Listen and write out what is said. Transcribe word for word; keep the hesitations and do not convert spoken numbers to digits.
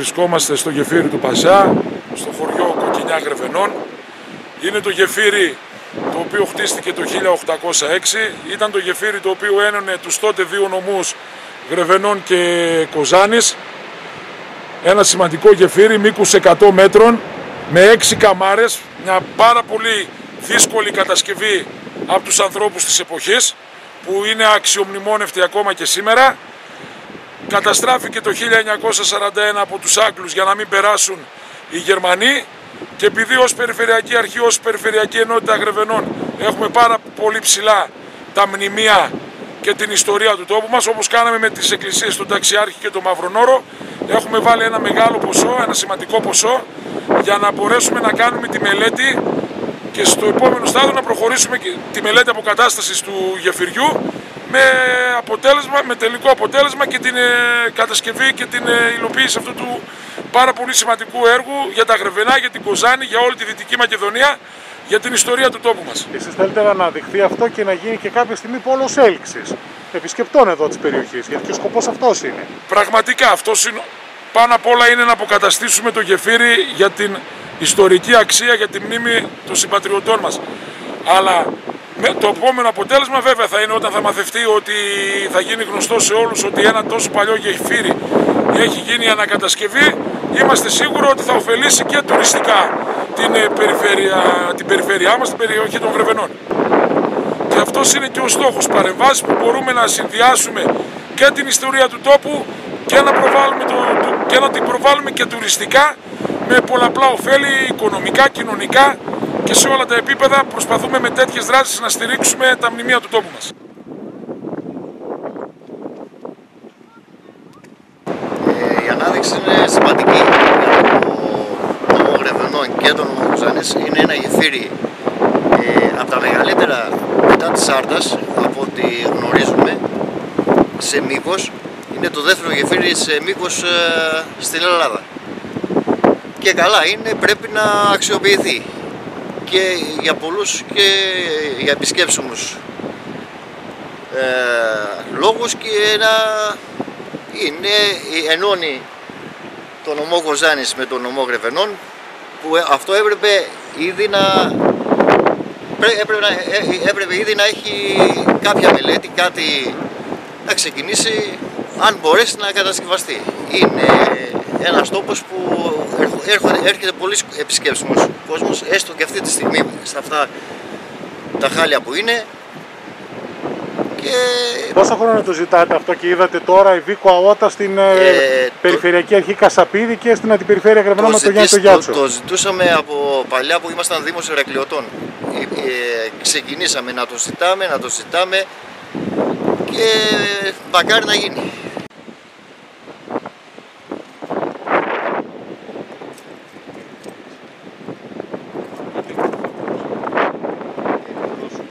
βρισκόμαστε στο γεφύρι του Πασά, στο χωριό Κοκκινιά Γρεβενών. Είναι το γεφύρι το οποίο χτίστηκε το χίλια οκτακόσια έξι. Ήταν το γεφύρι το οποίο ένωνε τους τότε δύο νομούς Γρεβενών και Κοζάνης. Ένα σημαντικό γεφύρι μήκους εκατό μέτρων με έξι καμάρες, μια πάρα πολύ δύσκολη κατασκευή από τους ανθρώπους της εποχής που είναι αξιομνημόνευτη ακόμα και σήμερα. Καταστράφηκε το χίλια εννιακόσια σαράντα ένα από τους Άγγλους για να μην περάσουν οι Γερμανοί και επειδή ως Περιφερειακή Αρχή, ως Περιφερειακή Ενότητα Γρεβενών έχουμε πάρα πολύ ψηλά τα μνημεία και την ιστορία του τόπου μας, όπως κάναμε με τις εκκλησίες του Ταξιάρχη και το Μαυρονόρο, έχουμε βάλει ένα μεγάλο ποσό, ένα σημαντικό ποσό για να μπορέσουμε να κάνουμε τη μελέτη και στο επόμενο στάδιο να προχωρήσουμε και τη μελέτη αποκατάστασης του γεφυριού με, αποτέλεσμα, με τελικό αποτέλεσμα και την ε, κατασκευή και την ε, υλοποίηση αυτού του πάρα πολύ σημαντικού έργου για τα Γρεβενά, για την Κοζάνη, για όλη τη Δυτική Μακεδονία, για την ιστορία του τόπου μας. Εσείς θέλετε να αναδειχθεί αυτό και να γίνει και κάποια στιγμή πόλος έλξης επισκεπτών εδώ της περιοχής, γιατί και ο σκοπός αυτός είναι. Πραγματικά αυτός είναι, πάνω απ' όλα είναι να αποκαταστήσουμε το γεφύρι για την ιστορική αξία, για τη μνήμη των συμπατριωτών μας. Αλλά με το επόμενο αποτέλεσμα βέβαια θα είναι όταν θα μαθευτεί ότι θα γίνει γνωστό σε όλους ότι ένα τόσο παλιό γεφύρι έχει γίνει ανακατασκευή. Είμαστε σίγουροι ότι θα ωφελήσει και τουριστικά την περιφέρεια, την περιφέρειά μας, την περιοχή των Γρεβενών. Και αυτός είναι και ο στόχος, παρεμβάσεις που μπορούμε να συνδυάσουμε και την ιστορία του τόπου και να, προβάλλουμε το, το, και να την προβάλλουμε και τουριστικά με πολλαπλά ωφέλη οικονομικά, κοινωνικά και σε όλα τα επίπεδα προσπαθούμε με τέτοιες δράσεις να στηρίξουμε τα μνημεία του τόπου μας. Ε, η ανάδειξη είναι σημαντική για το νομό Γρεβενών και τον νομό Κοζάνης. Είναι ένα γεφύρι ε, από τα μεγαλύτερα μετά της Άρτας, από ό,τι γνωρίζουμε, σε μήκος. Είναι το δεύτερο γεφύρι σε μήκος ε, στην Ελλάδα. Και καλά είναι, πρέπει να αξιοποιηθεί και για πολλούς και για επισκέψιμους ε, λόγους και να είναι, ενώνει τον νομό Κοζάνης με τον νομό Γρεβενών, που αυτό έπρεπε ήδη να, έπρεπε, να, έπρεπε ήδη να έχει κάποια μελέτη, κάτι να ξεκινήσει αν μπορέσει να κατασκευαστεί. Είναι ένας τόπος που έρχεται πολύ επισκέψιμος κόσμος, έστω και αυτή τη στιγμή σε αυτά τα χάλια που είναι. Και... Πόσα χρόνια το ζητάτε αυτό και είδατε τώρα η Βίκο Αότα στην ε, Περιφερειακή το... Αρχή Κασαπίδη και στην Αντιπεριφέρεια Γρεβενών με τον Γιάννη το Γιάτσο. Το, το ζητούσαμε από παλιά που ήμασταν Δήμος Ηρακλειωτών. Ε, ε, ξεκινήσαμε να το ζητάμε, να το ζητάμε και μακάρι να γίνει.